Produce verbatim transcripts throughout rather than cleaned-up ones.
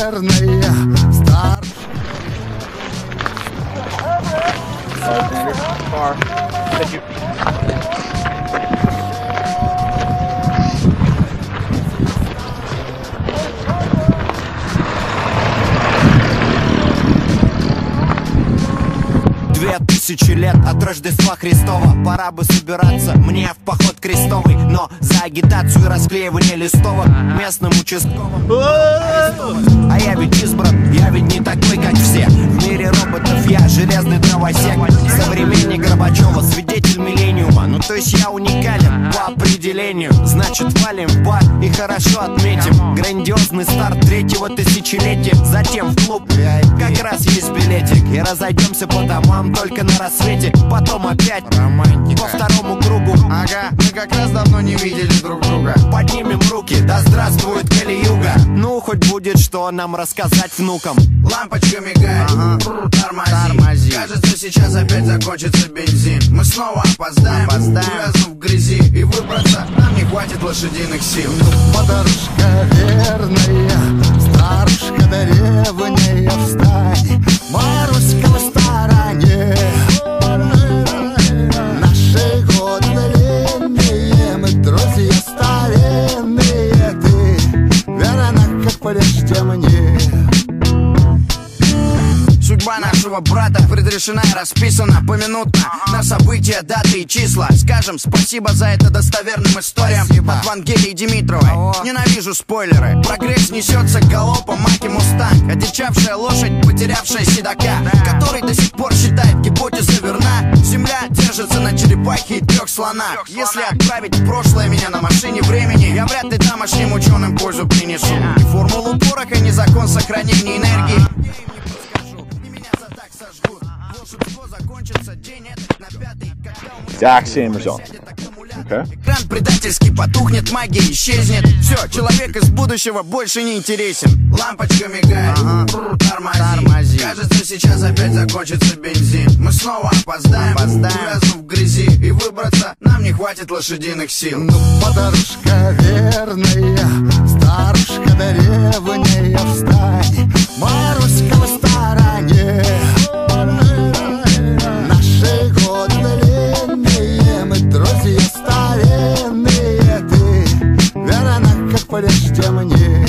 верная стар. Две тысячи лет от Рождества Христова, пора бы собираться мне в поход крестовый, но за агитацию и расклеивание листовок местным участковым. А я ведь избран, я ведь не такой, как все. В мире роботов я железный дровосек, современник Горбачева, свидетель миллениума. Ну то есть я уникален по определению. Значит валим в бар и хорошо отметим грандиозный старт третьего тысячелетия. Затем в клуб, как раз есть билетик, и разойдемся по домам только на рассвете. Потом опять романтика по второму кругу. Ага, мы как раз давно не видели друг друга. Поднимем руки, да здравствует Кали-юга. Ну, хоть будет что нам рассказать внукам. Лампочка мигает, ага. Тормози. Тормози. Кажется, сейчас опять закончится бензин. Мы снова опоздаем, опоздаем. Увязнув в грязи. И выбраться нам не хватит лошадиных сил. Подружка верная, старушка древняя, встань, Маруська в стороне. Наши годы длинные, мы друзья старинные. Ты верна, как прежде мне. Судьба нашего брата предрешена и расписана поминутно на события, даты и числа. Скажем спасибо за это достоверным историям от Вангелии Димитровой. Ненавижу спойлеры. Прогресс несется галопом, маки мустанг. Одичавшая лошадь, потерявшая седока, который до сих пор считает гипотеза верна. Земля держится на черепахе и трех слонах. Если отправить в прошлое меня на машине времени, я вряд ли тамошним ученым пользу принесу. Ни формулу пороха, ни закон сохранения энергии. Exact same result. Okay. Экран предательский потухнет, магия исчезнет. Все, человек из будущего больше не интересен. Лампочка мигает, ага. Тормози. Тормози. Кажется, сейчас опять закончится бензин. Мы снова опоздаем, опоздаем. Увязнув в грязи. И выбраться нам не хватит лошадиных сил. Ну, подружка верная, старушка древняя, встань, Маруська в стороне. Наши годы длинные, мы друзья старинные. Ты верна, как прежде мне.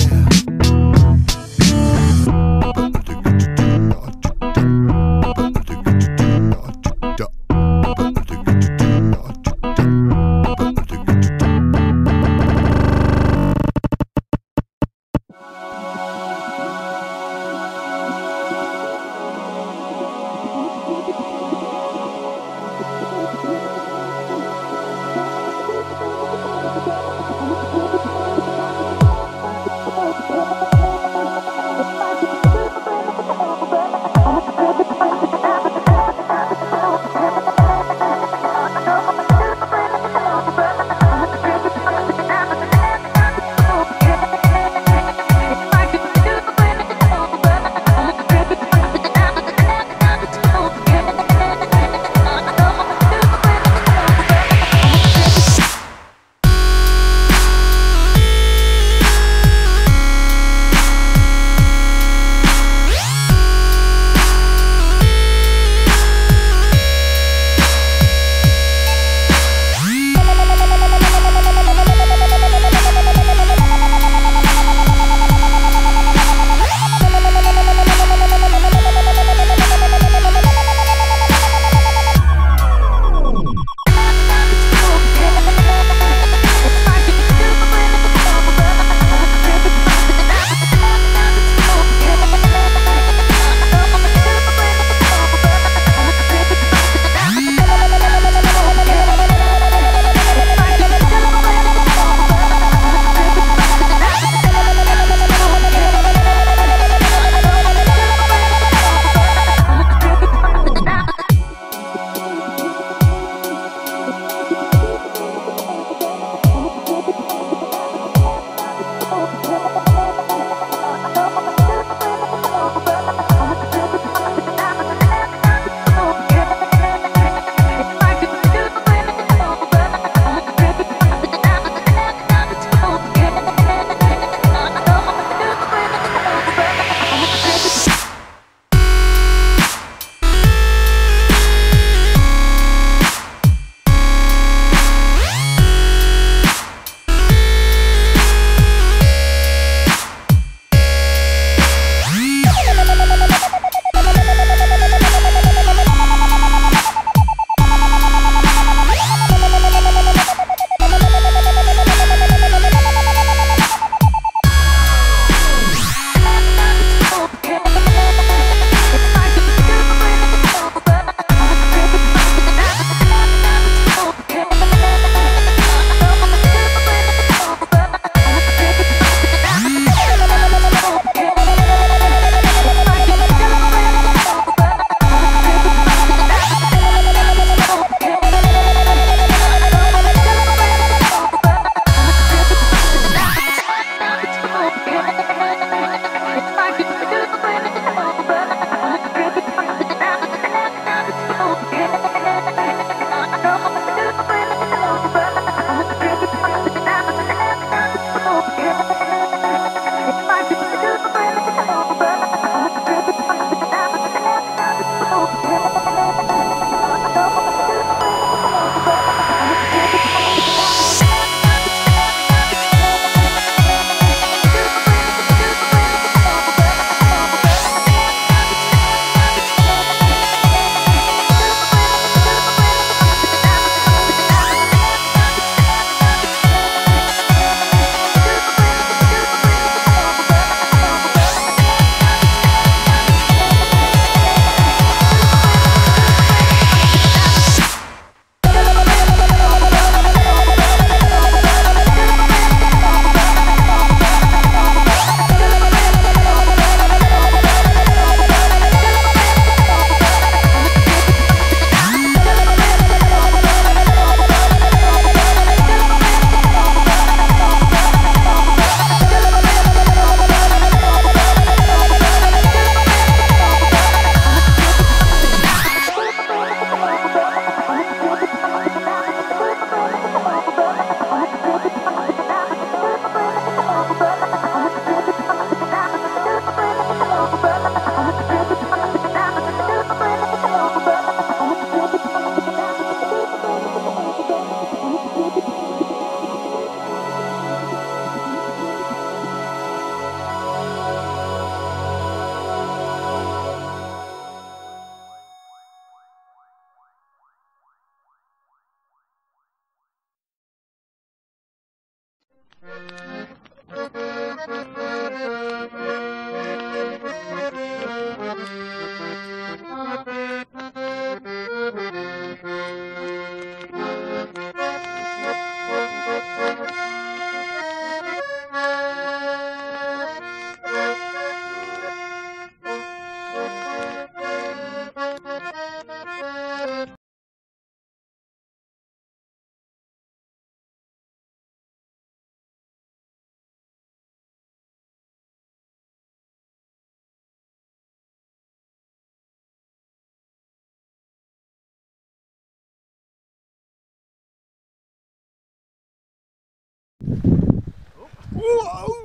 Whoa!